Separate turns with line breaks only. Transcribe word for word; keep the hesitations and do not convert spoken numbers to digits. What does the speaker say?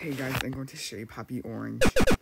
Hey guys, I'm going to show you PapiOrange.